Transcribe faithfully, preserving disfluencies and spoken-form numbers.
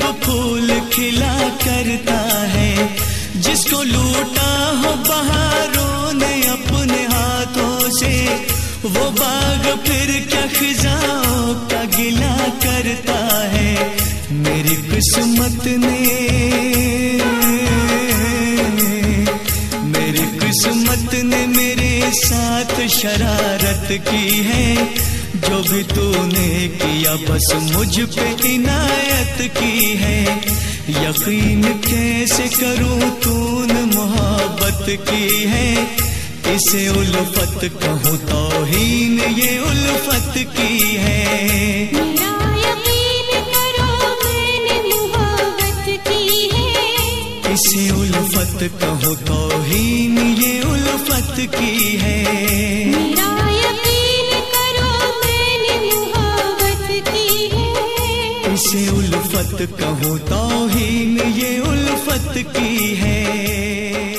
तो फूल खिला करता है, जिसको लूटा हो बहारों ने अपने हाथों से, वो बाग फिर क्या खिजाओं का गिला करता है। मेरी किस्मत ने मेरी किस्मत ने मेरे साथ शरारत की है, जो भी तूने किया बस मुझ पे इनायत की है। यकीन कैसे करूं तूने मोहब्बत की है, इसे उल्फत कहूं तौहीन ये उल्फत की है। मेरा यकीन करो मैंने मोहब्बत की है, इसे उल्फत कहूं तौहीन ये उल्फत की है। मेरा यकीन करो मैंने मोहब्बत की है, इसे उल्फत कहूं तौहीन ये उल्फत की है।